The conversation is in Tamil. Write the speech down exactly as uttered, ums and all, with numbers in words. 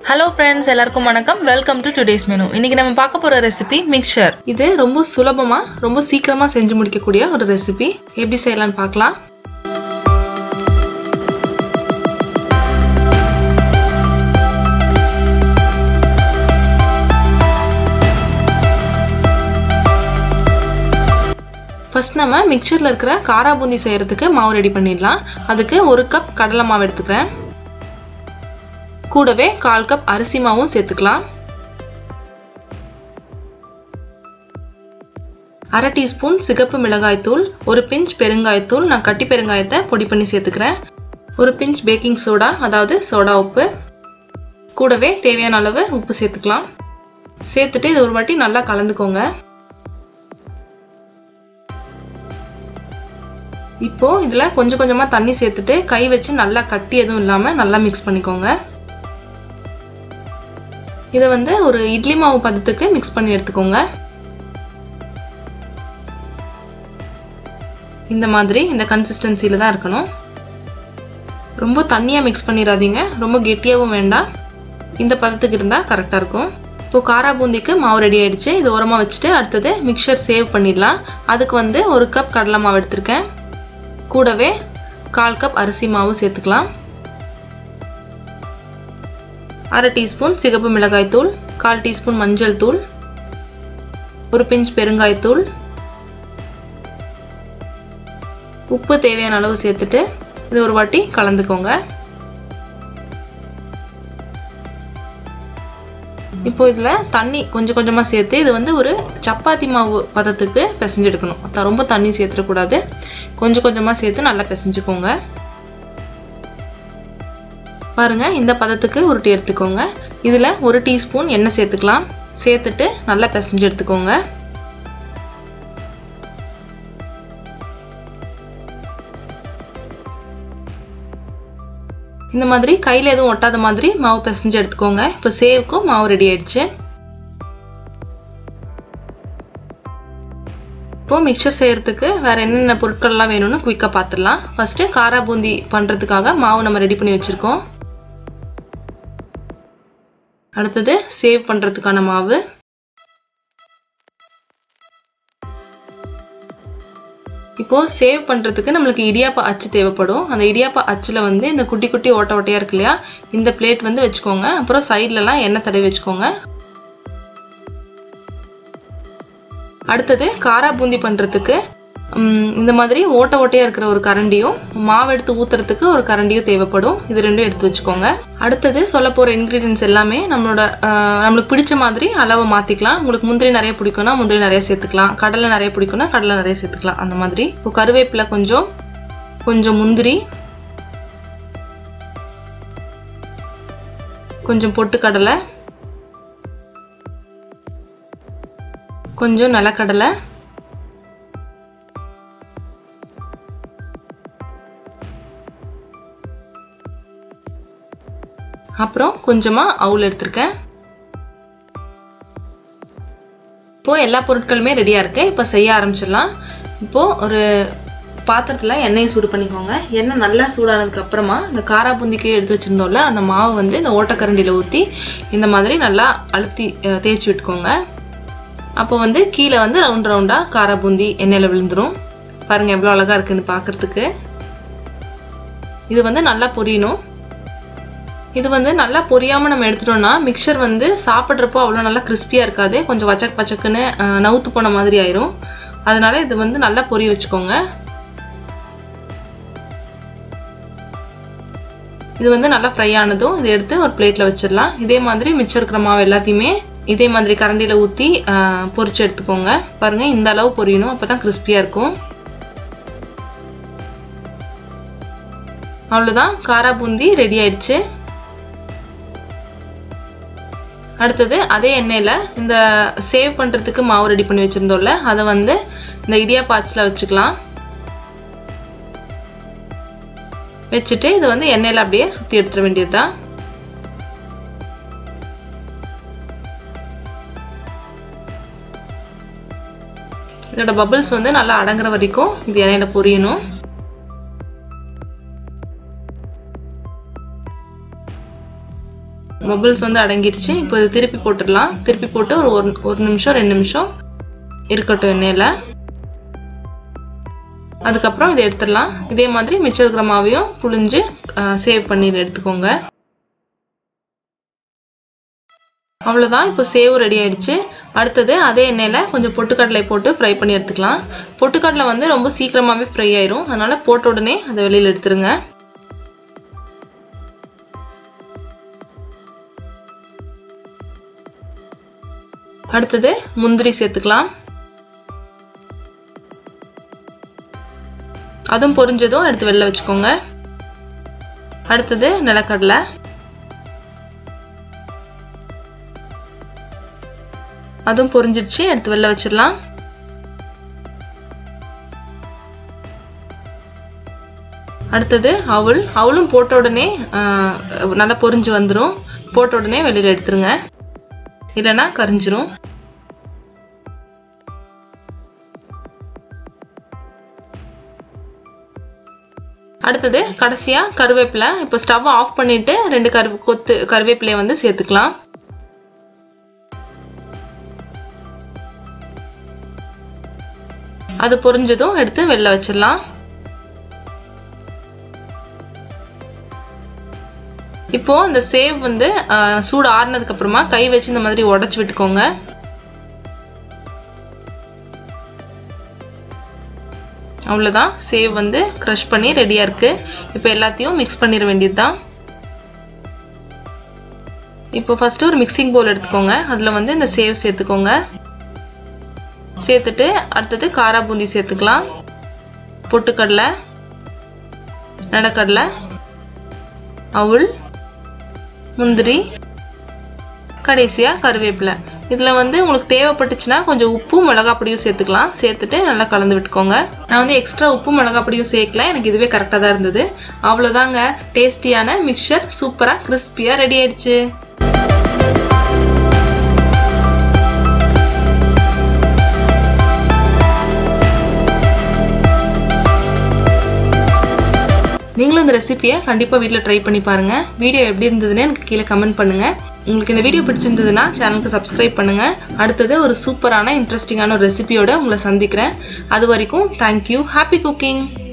Hello friends, எல்லாருக்கும் வணக்கம். Welcome to today's menu. இன்னைக்கு நம்ம பார்க்க போற ரெசிபி மிக்சர். இது ரொம்ப சுலபமா, ரொம்ப சீக்கிரமா செஞ்சு முடிக்கக்கூடிய ஒரு ரெசிபி. எப்படி செய்யலாம்னு பார்க்கலாம். ஃபர்ஸ்ட் நம்ம மிக்சர்ல இருக்கிற காரா பூந்தி செய்யறதுக்கு மாவு ரெடி பண்ணிடலாம். அதுக்கு ஒரு கப் கடலை மாவு எடுத்துக்கிறேன். கூடவே கால் கப் அரிசி மாவும் சேர்த்துக்கலாம். அரை டீஸ்பூன் சிகப்பு மிளகாய் தூள், ஒரு பிஞ்ச் பெருங்காய தூள், நான் கட்டி பெருங்காயத்தை பொடி பண்ணி சேர்த்துக்கிறேன். ஒரு பிஞ்ச் பேக்கிங் சோடா, அதாவது சோடா உப்பு, கூடவே தேவையான அளவு உப்பு சேர்த்துக்கலாம். சேர்த்துட்டு இது ஒரு வாட்டி நல்லா கலந்துக்கோங்க. இப்போ இதுல கொஞ்சம் கொஞ்சமா தண்ணி சேர்த்துட்டு கை வச்சு நல்லா கட்டி எதுவும் இல்லாம நல்லா மிக்ஸ் பண்ணிக்கோங்க. இதை வந்து ஒரு இட்லி மாவு பதத்துக்கு மிக்ஸ் பண்ணி எடுத்துக்கோங்க. இந்த மாதிரி இந்த கன்சிஸ்டன்சில தான் இருக்கணும். ரொம்ப தண்ணியா மிக்ஸ் பண்ணிடாதீங்க, ரொம்ப கெட்டியாவும் வேண்டாம். இந்த பதத்துக்கு இருந்தா கரெக்டா இருக்கும். இப்போ காரா பூந்திக்கு மாவு ரெடி ஆயிடுச்சு. இது ஓரமா வச்சுட்டு அடுத்தது மிக்சர் சேவ் பண்ணிடலாம். அதுக்கு வந்து ஒரு கப் கடலை மாவு எடுத்திருக்கேன். கூடவே கால் கப் அரிசி மாவு சேர்த்துக்கலாம். அரை டீஸ்பூன் சிகப்பு மிளகாய் தூள், கால் டீஸ்பூன் மஞ்சள் தூள், ஒரு பிஞ்ச் பெருங்காய தூள், உப்பு தேவையான அளவு சேர்த்துட்டு இது ஒரு வாட்டி கலந்துக்கோங்க. இப்போ இதுல தண்ணி கொஞ்சம் கொஞ்சமா சேர்த்து இது வந்து ஒரு சப்பாத்தி மாவு பதத்துக்கு பிசைஞ்சு எடுக்கணும். ரொம்ப தண்ணி சேர்த்துடக்கூடாது, கொஞ்சம் கொஞ்சமா சேர்த்து நல்லா பிசைஞ்சுக்கோங்க. பாருங்க, இந்த பதத்துக்கு உருட்டி எடுத்துக்கோங்க. இதுல ஒரு டீஸ்பூன் எண்ணெய் சேர்த்துக்கலாம். சேர்த்துட்டு நல்லா பிசைஞ்சு எடுத்துக்கோங்க. இந்த மாதிரி கையில எதுவும் ஒட்டாத மாதிரி மாவு பிசைஞ்சு எடுத்துக்கோங்க. இப்போ சேவுக்கும் மாவு ரெடி ஆயிடுச்சு. இப்போ மிக்சர் செய்யறதுக்கு வேற என்னென்ன பொருட்கள் எல்லாம் வேணும்னு குயிக்கா பார்த்துடலாம். ஃபர்ஸ்ட் காரா பூந்தி பண்றதுக்காக மாவு நம்ம ரெடி பண்ணி வச்சிருக்கோம். அடுத்தது சேவ் பண்றதுக்கான மாவு, இப்போ சேவ் பண்றதுக்கு நம்மளுக்கு இடியாப்ப அச்சு தேவைப்படும். அந்த இடியாப்ப அச்சுல வந்து இந்த குட்டி குட்டி ஓட்ட ஓட்டையா இருக்கு இல்லையா, இந்த பிளேட் வந்து வச்சுக்கோங்க. அப்புறம் சைட்ல எல்லாம் எண்ணெய் தடவி வச்சுக்கோங்க. அடுத்தது காரா பூந்தி பண்றதுக்கு இந்த மாதிரி ஓட்ட ஓட்டையா இருக்கிற ஒரு கரண்டியும் மாவு எடுத்து ஊத்துறதுக்கு ஒரு கரண்டியும் தேவைப்படும். இது ரெண்டும் எடுத்து வச்சுக்கோங்க. அடுத்தது சொல்ல போற இன்கிரீடியன்ஸ் எல்லாமே நம்மளோட நம்மளுக்கு பிடிச்ச மாதிரி அளவை மாத்திக்கலாம். உங்களுக்கு முந்திரி நிறைய பிடிக்கும்னா முந்திரி நிறைய சேர்த்துக்கலாம், கடலை நிறைய பிடிக்கும்னா கடலை நிறைய சேர்த்துக்கலாம். அந்த மாதிரி இப்போ கருவேப்பிலை கொஞ்சம், கொஞ்சம் முந்திரி, கொஞ்சம் பொட்டுக்கடலை, கொஞ்சம் நிலக்கடலை, அப்புறம் கொஞ்சமா அவுல் எடுத்திருக்கேன். இப்போ எல்லா பொருட்களுமே ரெடியா இருக்கு. இப்போ செய்ய ஆரம்பிச்சிடலாம். இப்போ ஒரு பாத்திரத்துல எண்ணெயை சூடு பண்ணிக்கோங்க. எண்ணெய் நல்லா சூடானதுக்கு அப்புறமா இந்த காரா பூந்திக்கு எடுத்து வச்சிருந்தோம்ல அந்த மாவு வந்து இந்த ஓட்டக்கரண்டியில ஊத்தி இந்த மாதிரி நல்லா அழுத்தி தேய்ச்சி விட்டுக்கோங்க. அப்போ வந்து கீழே வந்து ரவுண்ட் ரவுண்டா காரா பூந்தி எண்ணெயில விழுந்துரும். பாருங்க எவ்வளவு அழகா இருக்குன்னு பாக்குறதுக்கு. இது வந்து நல்லா பொரியணும். இது வந்து நல்லா பொரியாம நம்ம எடுத்துட்டோம்னா மிக்சர் வந்து சாப்பிட்றப்போ அவ்வளோ நல்லா கிறிஸ்பியா இருக்காது, கொஞ்சம் வச்சக் பச்சக்குன்னு நவுத்து போன மாதிரி ஆயிரும். அதனால இது வந்து நல்லா பொரிய வச்சுக்கோங்க. இது வந்து நல்லா ஃப்ரை ஆனதும் இதை எடுத்து ஒரு பிளேட்ல வச்சிடலாம். இதே மாதிரி மிச்சம் இருக்கிற மாவு எல்லாத்தையுமே இதே மாதிரி கரண்டியில ஊத்தி பொரிச்சு எடுத்துக்கோங்க. பாருங்க இந்த அளவு பொரியணும், அப்பதான் கிறிஸ்பியா இருக்கும். அவ்வளவுதான், காரா பூந்தி ரெடி ஆயிடுச்சு. அடுத்தது அதே எண்ணெயில இந்த சேவ் பண்றதுக்கு மாவு ரெடி பண்ணி வச்சிருந்தோம்ல அதை வந்து இந்த இடியாப்ப அச்சுல வச்சுக்கலாம். வச்சுட்டு இது வந்து எண்ணெயில அப்படியே சுத்தி எடுத்துட வேண்டியதுதான். இதோட பபிள்ஸ் வந்து நல்லா அடங்குற வரைக்கும் இது எண்ணெயில பொரியணும். பபிள்ஸ் வந்து அடங்கிடுச்சு. இப்போ இது திருப்பி போட்டுடலாம். திருப்பி போட்டு ஒரு ஒரு நிமிஷம் ரெண்டு நிமிஷம் இருக்கட்டும் எண்ணெயில். அதுக்கப்புறம் இதை எடுத்துடலாம். இதே மாதிரி மிச்சம் இருக்கிற மாவையும் புழிஞ்சு சேவ் பண்ணி எடுத்துக்கோங்க. அவ்வளோதான். இப்போ சேவ் ரெடி ஆயிடுச்சு. அடுத்தது அதே எண்ணெயில் கொஞ்சம் பொட்டுக்கடலை போட்டு ஃப்ரை பண்ணி எடுத்துக்கலாம். பொட்டுக்கடலை வந்து ரொம்ப சீக்கிரமாகவே ஃப்ரை ஆயிரும். அதனால போட்ட உடனே அதை வெளியில் எடுத்துருங்க. அடுத்தது முந்திரி சேர்த்துக்கலாம். அதுவும் பொரிஞ்சதும் எடுத்து வெளில வச்சுக்கோங்க. அடுத்தது நிலக்கடலை, அதுவும் பொரிஞ்சிடுச்சு, எடுத்து வெளில வச்சிடலாம். அடுத்தது அவல், அவலும் போட்ட உடனே நல்லா பொரிஞ்சு வந்துடும். போட்ட உடனே வெளியில் எடுத்துருங்க, இல்லைன்னா கரிஞ்சிரும். அடுத்தது கடைசியா கருவேப்பிலை. இப்போ ஸ்டவ் ஆஃப் பண்ணிட்டு ரெண்டு கரு கொத்து கருவேப்பிலையை வந்து சேர்த்துக்கலாம். அது பொரிஞ்சதும் எடுத்து வெளில வச்சிடலாம். இப்போ இந்த சேவ் வந்து சூடு ஆறுனதுக்கு அப்புறமா கை வச்சு இந்த மாதிரி உடைச்சு விட்டுக்கோங்க. அவ்வளோதான், சேவ் வந்து க்ரஷ் பண்ணி ரெடியா இருக்கு. இப்போ எல்லாத்தையும் மிக்ஸ் பண்ணிட வேண்டியதுதான். இப்போ ஃபர்ஸ்ட் ஒரு மிக்சிங் பவுல் எடுத்துக்கோங்க. அதுல வந்து இந்த சேவ் சேர்த்துக்கோங்க. சேர்த்துட்டு அடுத்தது காரா பூந்தி சேர்த்துக்கலாம். பொட்டுக்கடலை, நடக்கடலை, அவல், முந்திரி, கடைசியா கருவேப்பிலை. இதுல வந்து உங்களுக்கு தேவைப்பட்டுச்சுன்னா கொஞ்சம் உப்பு மிளகாய் பொடியும் சேர்த்துக்கலாம். சேர்த்துட்டு நல்லா கலந்து விட்டுக்கோங்க. நான் வந்து எக்ஸ்ட்ரா உப்பு மிளகாய் பொடியும் சேர்க்கல, எனக்கு இதுவே கரெக்டாக தான் இருந்தது. அவ்வளோதாங்க, டேஸ்டியான மிக்சர் சூப்பராக கிறிஸ்பியாக ரெடி ஆயிடுச்சு. நீங்களும் இந்த ரெசிபியை கண்டிப்பாக வீட்டில் ட்ரை பண்ணி பாருங்கள். வீடியோ எப்படி இருந்ததுன்னு எனக்கு கீழே கமெண்ட் பண்ணுங்கள். உங்களுக்கு இந்த வீடியோ பிடிச்சிருந்ததுன்னா சேனலுக்கு சப்ஸ்கிரைப் பண்ணுங்கள். அடுத்தது ஒரு சூப்பரான இன்ட்ரெஸ்டிங்கான ஒரு ரெசிபியோட உங்களை சந்திக்கிறேன். அது வரைக்கும் தேங்க்யூ. Happy cooking.